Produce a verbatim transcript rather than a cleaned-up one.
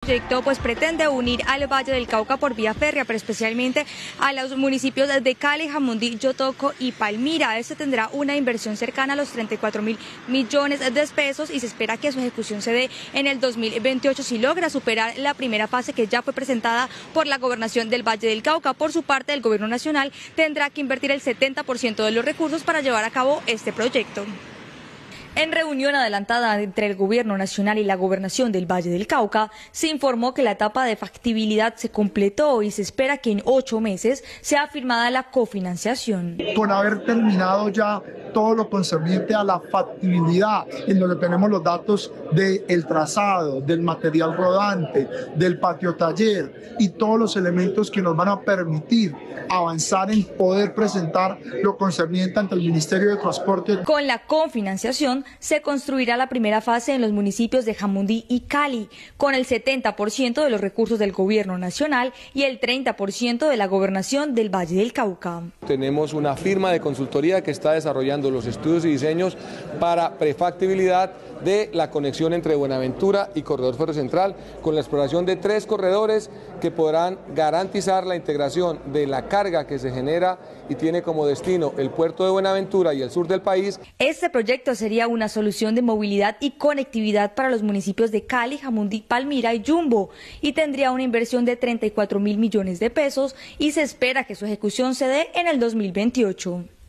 proyecto pues pretende unir al Valle del Cauca por vía férrea, pero especialmente a los municipios de Cali, Jamundí, Yotoco y Palmira. Este tendrá una inversión cercana a los treinta y cuatro mil millones de pesos y se espera que su ejecución se dé en el dos mil veintiocho si logra superar la primera fase que ya fue presentada por la Gobernación del Valle del Cauca. Por su parte, el Gobierno Nacional tendrá que invertir el setenta por ciento de los recursos para llevar a cabo este proyecto. En reunión adelantada entre el Gobierno Nacional y la Gobernación del Valle del Cauca, se informó que la etapa de factibilidad se completó y se espera que en ocho meses sea firmada la cofinanciación. Con haber terminado ya todo lo concerniente a la factibilidad, en donde tenemos los datos del trazado, del material rodante, del patio taller y todos los elementos que nos van a permitir avanzar en poder presentar lo concerniente ante el Ministerio de Transporte. Con la cofinanciación se construirá la primera fase en los municipios de Jamundí y Cali, con el setenta por ciento de los recursos del Gobierno Nacional y el treinta por ciento de la Gobernación del Valle del Cauca. Tenemos una firma de consultoría que está desarrollando los estudios y diseños para prefactibilidad de la conexión entre Buenaventura y Corredor Ferrocentral, con la exploración de tres corredores que podrán garantizar la integración de la carga que se genera y tiene como destino el puerto de Buenaventura y el sur del país. Este proyecto sería una solución de movilidad y conectividad para los municipios de Cali, Jamundí, Palmira y Yumbo y tendría una inversión de treinta y cuatro mil millones de pesos y se espera que su ejecución se dé en el dos mil veintiocho.